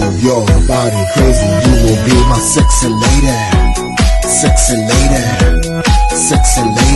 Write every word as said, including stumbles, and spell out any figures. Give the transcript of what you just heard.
your body crazy. You will be my sexy lady, sexy lady, sexy lady.